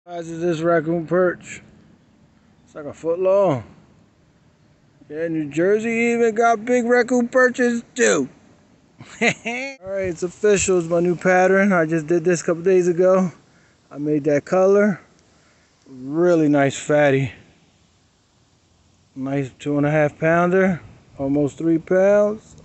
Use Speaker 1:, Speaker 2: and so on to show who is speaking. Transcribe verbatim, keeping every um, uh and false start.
Speaker 1: size is this raccoon perch? It's like a foot long. Yeah, New Jersey even got big raccoon perches too. Alright, it's official. It's my new pattern. I just did this a couple days ago. I made that color. Really nice fatty. Nice two and a half pounder. Almost three pounds.